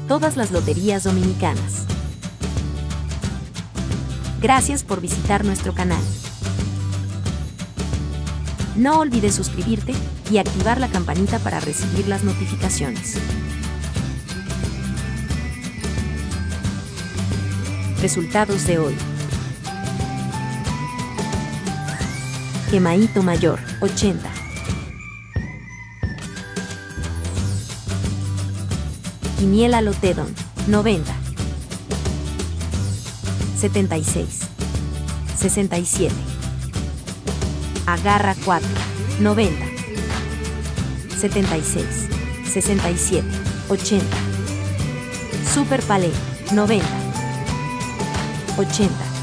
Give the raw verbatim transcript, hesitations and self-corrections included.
todas las loterías dominicanas. Gracias por visitar nuestro canal. No olvides suscribirte y activar la campanita para recibir las notificaciones. Resultados de hoy. Quemaito Mayor, ochenta. Quiniela Lotedon, noventa. setenta y seis. sesenta y siete. Agarra cuatro, noventa. setenta y seis. sesenta y siete. ochenta. Super Palé, noventa. ochenta.